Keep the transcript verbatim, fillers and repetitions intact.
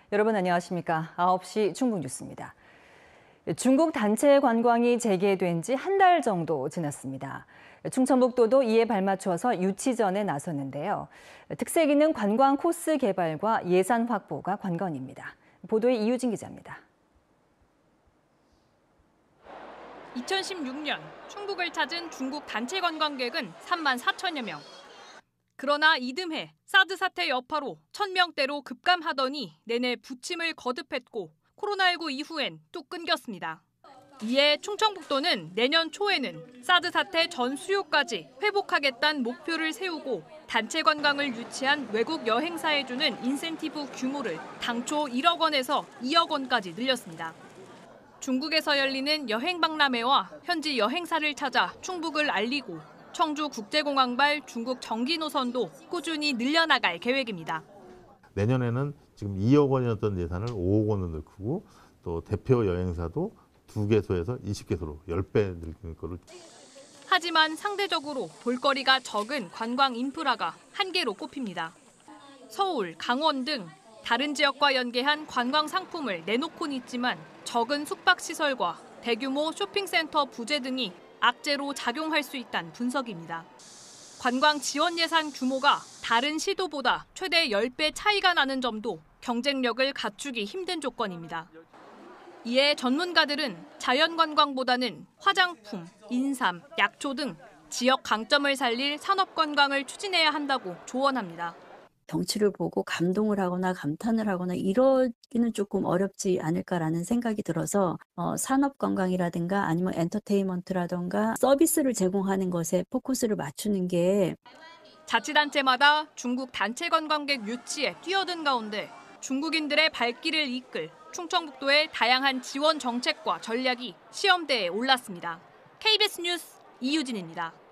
여러분 안녕하십니까? 아홉 시 충북 뉴스입니다. 중국 단체 관광이 재개된 지 한 달 정도 지났습니다. 충청북도도 이에 발맞춰서 유치전에 나섰는데요. 특색 있는 관광 코스 개발과 예산 확보가 관건입니다. 보도에 이유진 기자입니다. 이천십육 년 충북을 찾은 중국 단체 관광객은 삼만 사천여 명. 그러나 이듬해 사드 사태 여파로 천 명대로 급감하더니 내내 부침을 거듭했고 코로나십구 이후엔 뚝 끊겼습니다. 이에 충청북도는 내년 초에는 사드 사태 전 수요까지 회복하겠다는 목표를 세우고 단체 관광을 유치한 외국 여행사에 주는 인센티브 규모를 당초 일억 원에서 이억 원까지 늘렸습니다. 중국에서 열리는 여행박람회와 현지 여행사를 찾아 충북을 알리고 청주국제공항발 중국 정기 노선도 꾸준히 늘려나갈 계획입니다. 내년에는 지금 이억 원이었던 예산을 오억 원으로 늘리고 또 대표 여행사도 두 개소에서 이십 개소로 십 배 늘릴 거로. 하지만 상대적으로 볼거리가 적은 관광 인프라가 한계로 꼽힙니다. 서울, 강원 등 다른 지역과 연계한 관광 상품을 내놓곤 있지만 적은 숙박시설과 대규모 쇼핑센터 부재 등이 악재로 작용할 수 있다는 분석입니다. 관광 지원 예산 규모가 다른 시도보다 최대 십 배 차이가 나는 점도 경쟁력을 갖추기 힘든 조건입니다. 이에 전문가들은 자연관광보다는 화장품, 인삼, 약초 등 지역 강점을 살릴 산업관광을 추진해야 한다고 조언합니다. 경치를 보고 감동을 하거나 감탄을 하거나 이러기는 조금 어렵지 않을까라는 생각이 들어서 어, 산업관광이라든가 아니면 엔터테인먼트라든가 서비스를 제공하는 것에 포커스를 맞추는 게. 자치단체마다 중국 단체 관광객 유치에 뛰어든 가운데 중국인들의 발길을 이끌 충청북도의 다양한 지원 정책과 전략이 시험대에 올랐습니다. 케이비에스 뉴스 이유진입니다.